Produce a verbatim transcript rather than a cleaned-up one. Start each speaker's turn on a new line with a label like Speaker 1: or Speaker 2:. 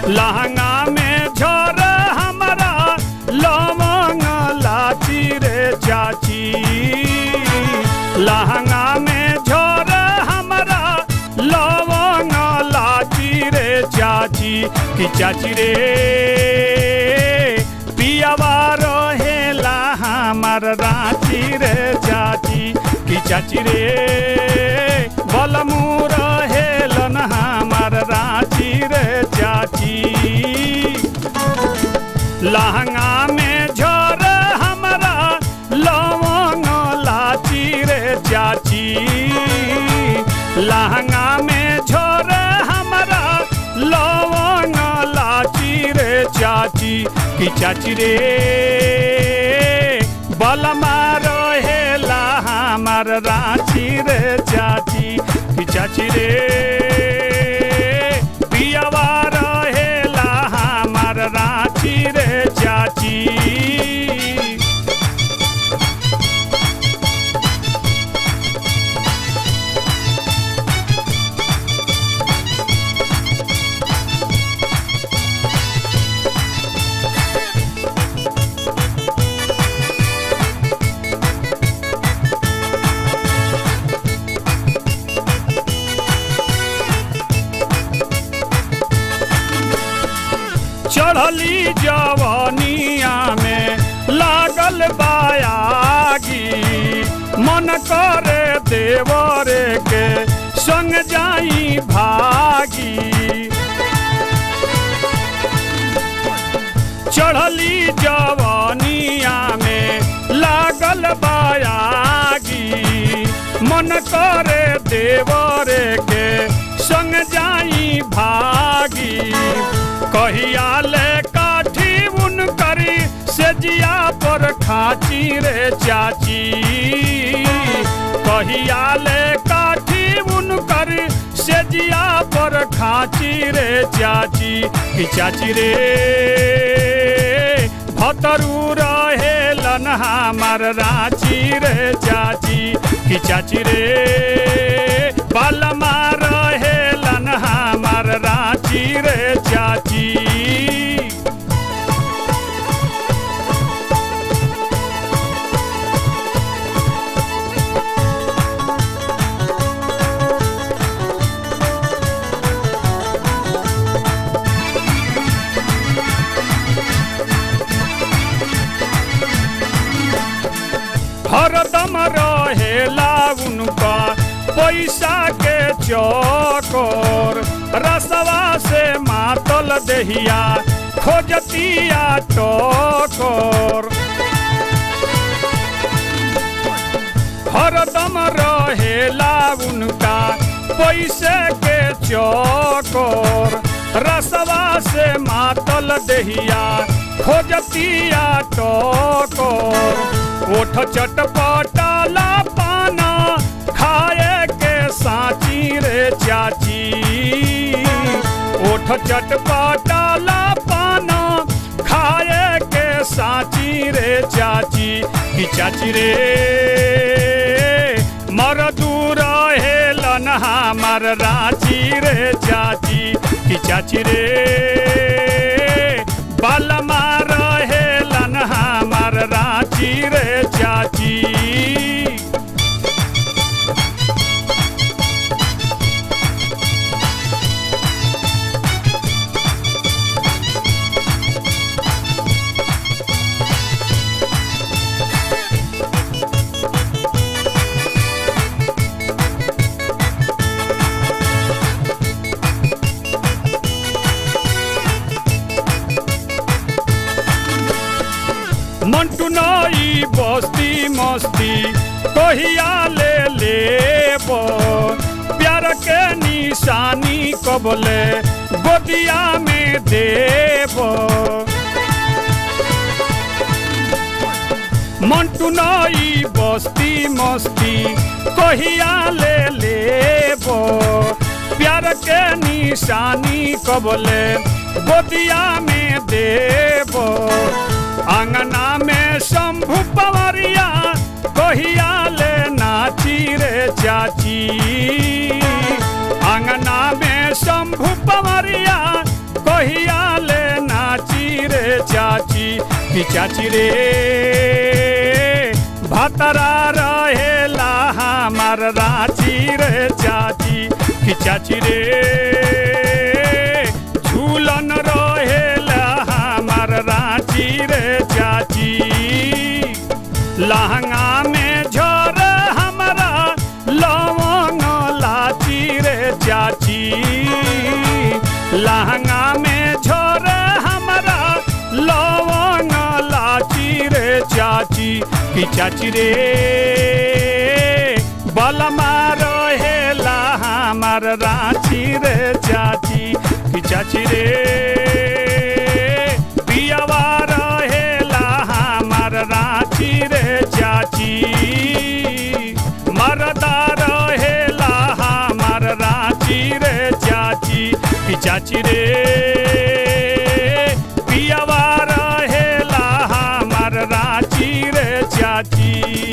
Speaker 1: लहंगा में झर हमारा लवंग लाची रे चाची। लहंगा में झर हमारा लवंग लाची रे चाची की चाची रे पियावा रहेला हमार रांची रे चाची की चाची रे बलमू रहेलन हमार रांची रे चाची। लहंगा में झर हमारा लवंग लाची रे चाची। लहंगा में झर हमारा लवंग लाची रे चाची की चाची रे बलमा रहेला हमार रांची रे चाची की चाची रे पियावा रहेला हमार रांची रे चाची। चढ़ली जवानिया में लागल बायागी मन करे देवरे के संग जाई भागी। चढ़ली जवानिया में लागल बायागी मन करे देवरे के संग जाई भागी। कहिया ले काठी उन करी से जिया पर खाची रे चाची। कहिया ले काठी उन करी से जिया पर खाची रे चाची की चाची रे भतरू रहेलन हमार रांची रे चाची की चाची रे बलमा रहेलन हमार रांची रे चाची। हरदम रहेला उनका पैसा के चौकोर रसवा से मातल दहिया खोजतिया टोकोर। हरदम रहेला उनका पैसे के चौकोर रसवा से मातल दहिया खोजतिया टोकोर। ओठ चटपटाला पाना खाए के साची रे चाची। ओठ चटपटाला पाना खाए के साची रे चाची की चाची रे मरदूर रहेलन हमार रांची रे चाची की चाची रे बलमा रहेलन हमार रांची रे चाची। मंटू नई बस्ती मस्ती कहिया ले लेबो प्यार के निशानी कबले गोदिया में देबो। मंटू नई बस्ती मस्ती कहिया ले लेबो प्यार के निशानी कबले गोदिया में देबो। आंगना में शंभु पवरिया कहिया ले नाची रे चाची। आंगना में शंभु पवरिया कहिया ले नाची रे चाची कि चाची रे भतरा रहेला हमार रांची रे चाची कि चाची रे झूलन रहेला हमार रांची रे चाची लहंगा में झोर हमारा लवंग लाची रे चाची लहंगा में झोर हमारा लवंग लाची रे चाची कि चाची रे बलमा रहेला हमार रांची रे चाची कि चाची रे पियावा रहेला हमार रांची रे चाची मरदा रहेला हमार रांची रे चाची कि चाची रे पियावा रहेला हमार रांची रे चाची।